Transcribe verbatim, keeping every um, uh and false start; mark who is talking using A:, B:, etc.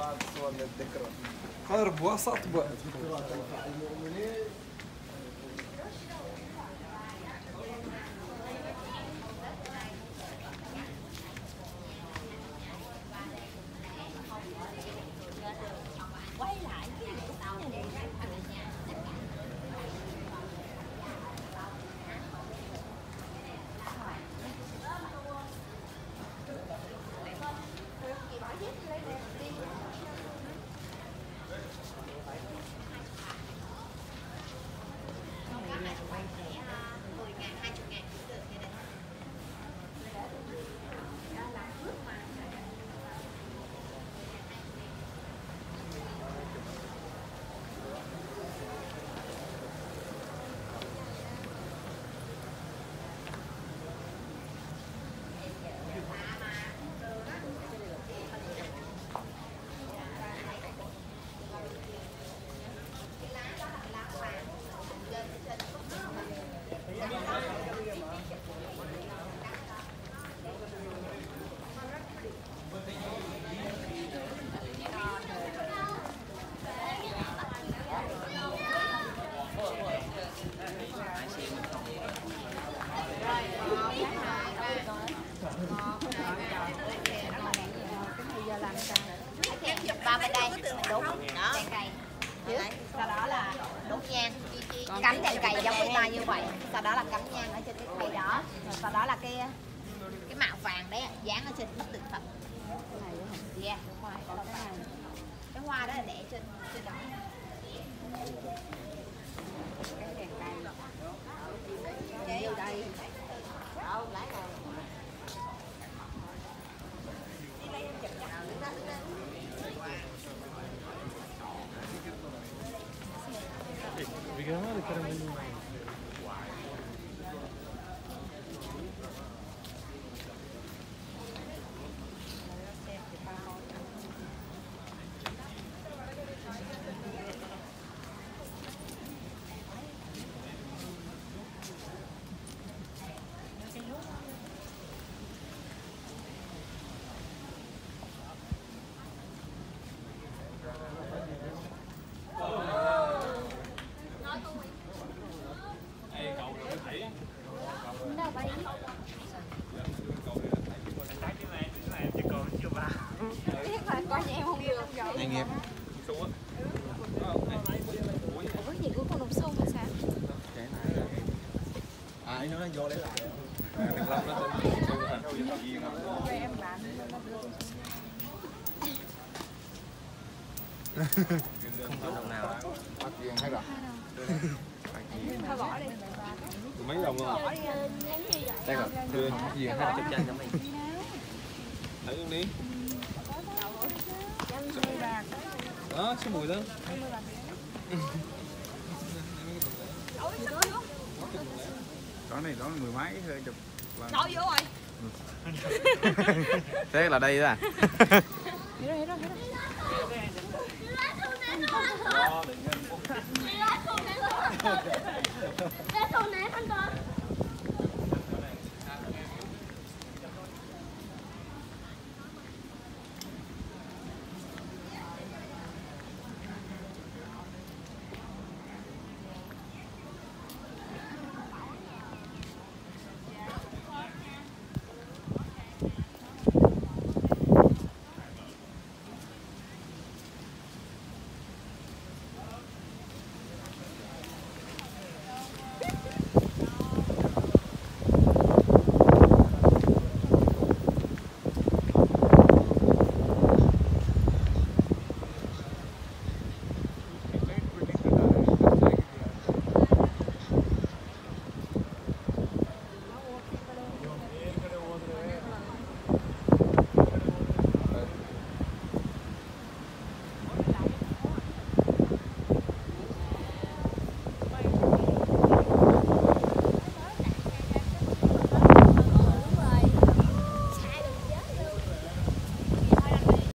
A: قارب وسط بعد.
B: Ba bên đây đúng đó, sau đó là đốt nhang, cắm đèn cày giống người ta như vậy, sau đó là cắm nhang ở trên cái cây đó, rồi sau đó là cái cái mạo vàng đấy dán ở trên bức tượng Phật. Yeah, đúng rồi, đó là cái này. Cái hoa đó là để trên trên đó. Cái đèn cày. Đây đây. Đâu lấy này.
A: Bagaimana cara minum?
C: Nghề nghiệp.
D: Ủa cái gì của con đồng xu mà sao?
C: Cái này. À anh nói vô lấy lại.
D: Đừng lắm nó thành tự nhiên không? Em làm
C: Không có đồng nào. Bắt tiền hết rồi.
D: thôi bỏ đi.
C: Mấy đồng luôn. Đây rồi. Đưa gì hết chụp tranh cho mình.
D: Lấy luôn đi. Đó, số mùi đó.
C: Có này đó mười mấy hơi chụp.
B: Đâu vô rồi.
C: Thế là đây đó à?
D: Hiểu rồi, hiểu rồi, hiểu rồi.
B: Để xuống nè con con.